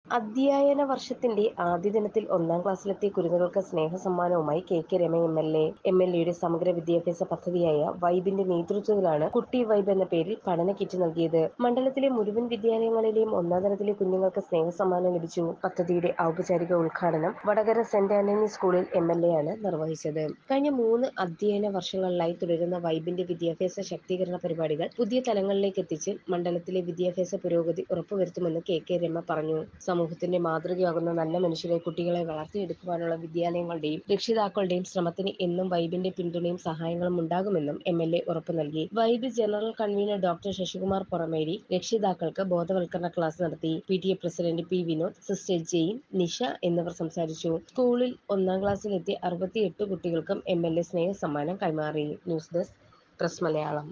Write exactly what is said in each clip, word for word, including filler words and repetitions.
അധ്യയന വർഷത്തിന്റെ ആദ്യ ദിനത്തിൽ ഒന്നാം ക്ലാസ്സിലെത്തിയ കുരുന്നുകൾക്ക് സ്നേഹസമ്മാനവുമായി K K Rama M L A M L എയുടെ സമഗ്ര വിദ്യാഭ്യാസ പദ്ധതിയായ വൈബിന്റെ നേതൃത്വത്തിലാണ് കുട്ടി വൈബ് എന്ന പേരിൽ പഠന കിറ്റ് നൽകിയത്. മണ്ഡലത്തിലെ മുഴുവൻ വിദ്യാലയങ്ങളിലെയും ഒന്നാം തരത്തിലെ കുഞ്ഞുങ്ങൾക്ക് സ്നേഹസമ്മാനം ലഭിച്ചു. പദ്ധതിയുടെ ഔപചാരിക ഉദ്ഘാടനം വടകര സെന്റ് ആന്റണി സ്കൂളിൽ എം എൽ എ ആണ് നിർവഹിച്ചത്. കഴിഞ്ഞ മൂന്ന് അധ്യയന വർഷങ്ങളിലായി തുടരുന്ന വൈബിന്റെ വിദ്യാഭ്യാസ ശാക്തീകരണ പരിപാടികൾ പുതിയ തലങ്ങളിലേക്ക് എത്തിച്ച് മണ്ഡലത്തിലെ വിദ്യാഭ്യാസ പുരോഗതി ഉറപ്പുവരുത്തുമെന്ന് കെ കെ രമ പറഞ്ഞു. സമൂഹത്തിന്റെ മാതൃകയാകുന്ന നല്ല മനുഷ്യരെ കുട്ടികളെ വളർത്തിയെടുക്കുവാനുള്ള വിദ്യാലയങ്ങളുടെയും രക്ഷിതാക്കളുടെയും ശ്രമത്തിന് എന്നും വൈബിന്റെ പിന്തുണയും സഹായങ്ങളും ഉണ്ടാകുമെന്നും എം എൽ എ ഉറപ്പു നൽകി. Vibe general convener doctor Sasikumar Purameri രക്ഷിതാക്കൾക്ക് ബോധവൽക്കരണ ക്ലാസ് നടത്തി. P T A president P Vinod, sister Jain, Nisha എന്നിവർ സംസാരിച്ചു. സ്കൂളിൽ ഒന്നാം ക്ലാസ്സിലെത്തിയ അറുപത്തിയെട്ട് കുട്ടികൾക്കും എം എൽ എ സ്നേഹ സമ്മാനം കൈമാറി. News desk press Malayalam.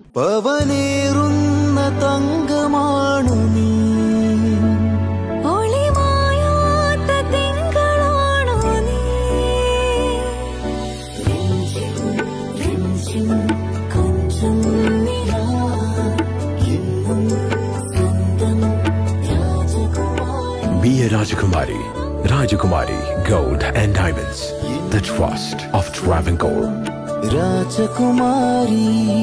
Be a Rajakumari. Rajakumari Gold and Diamonds. The trust of Travancore. Rajakumari.